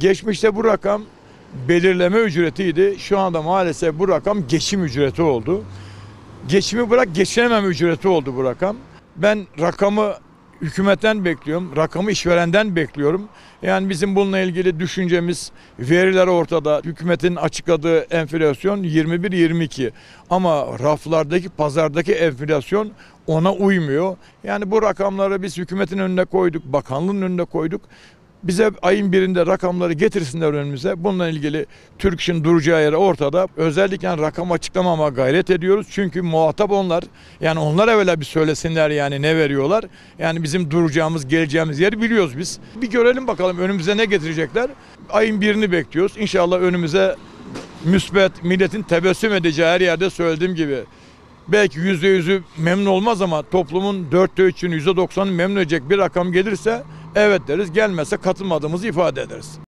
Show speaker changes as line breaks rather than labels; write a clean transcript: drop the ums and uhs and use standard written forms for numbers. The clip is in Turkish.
Geçmişte bu rakam belirleme ücretiydi. Şu anda maalesef bu rakam geçim ücreti oldu. Geçimi bırak geçinememe ücreti oldu bu rakam. Ben rakamı hükümetten bekliyorum. Rakamı işverenden bekliyorum. Yani bizim bununla ilgili düşüncemiz, veriler ortada. Hükümetin açıkladığı enflasyon 21-22. Ama raflardaki, pazardaki enflasyon ona uymuyor. Yani bu rakamları biz hükümetin önüne koyduk, bakanlığın önüne koyduk. Bize ayın birinde rakamları getirsinler önümüze. Bununla ilgili Türk İş'in duracağı yere ortada. Özellikle rakam açıklamama gayret ediyoruz. Çünkü muhatap onlar. Yani onlar evvela bir söylesinler yani ne veriyorlar. Yani bizim duracağımız, geleceğimiz yeri biliyoruz biz. Bir görelim bakalım önümüze ne getirecekler. Ayın birini bekliyoruz. İnşallah önümüze müsbet, milletin tebessüm edeceği her yerde söylediğim gibi. Belki %100'ü memnun olmaz ama toplumun 3'ünü %90'ını memnun edecek bir rakam gelirse evet deriz. Gelmezse katılmadığımızı ifade ederiz.